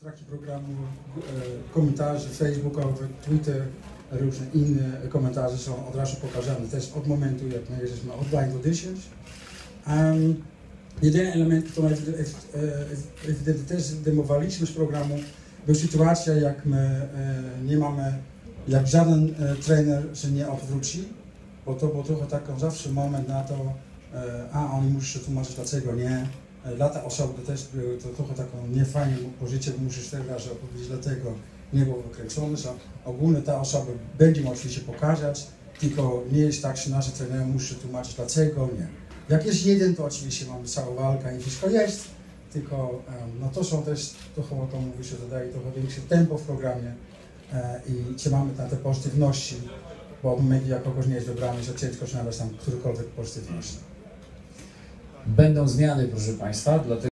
trakcie programu komentarze facebookowe, Twitter, różne inne komentarze są od razu pokazane. To jest od momentu, jak my jesteśmy online auditions. Jedyny element, który ewidentnie też zdejmowaliśmy z programu, była sytuacja, jak my nie mamy, jak żaden trener się nie odwróci, bo to był trochę taki zawsze moment na to, a oni muszą się tłumaczyć, dlaczego nie. Dla tej osoby to też było to trochę taką niefajną pozycję, bo musisz teraz opowiedzieć, dlatego nie było wykręcone, że ogólnie ta osoba będzie mogła oczywiście pokazać, tylko nie jest tak, że nasze trenerzy muszą tłumaczyć, dlaczego nie. Jak jest jeden, to oczywiście mamy całą walkę i wszystko jest, tylko no to są też, trochę o tym mówi się, dodaje trochę większe tempo w programie i trzymamy na te pozytywności, bo w momencie, jak kogoś nie jest wybrany, że ciężko znaleźć tam którąkolwiek pozytywność. Będą zmiany, proszę Państwa, dlatego